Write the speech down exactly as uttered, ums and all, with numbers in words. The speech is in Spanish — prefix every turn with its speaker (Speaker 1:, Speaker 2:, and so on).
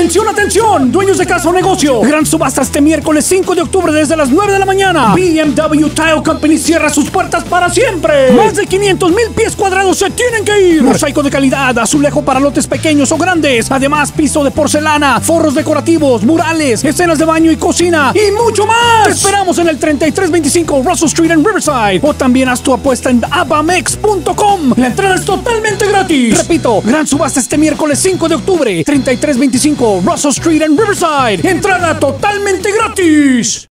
Speaker 1: Atención, atención, dueños de casa o negocio. Gran subasta este miércoles cinco de octubre desde las nueve de la mañana. B M W Tile Company cierra sus puertas para siempre. Más de quinientos mil pies cuadrados se tienen que ir. Mosaico de calidad, azulejo para lotes pequeños o grandes. Además, piso de porcelana, forros decorativos, murales, escenas de baño y cocina y mucho más. Te esperamos en el treinta y tres veinticinco Russell Street en Riverside. O también haz tu apuesta en abamex punto com. La entrada es totalmente gratis. Repito, gran subasta este miércoles cinco de octubre. treinta y tres veinticinco Russell Street en Riverside. Entrada totalmente gratis.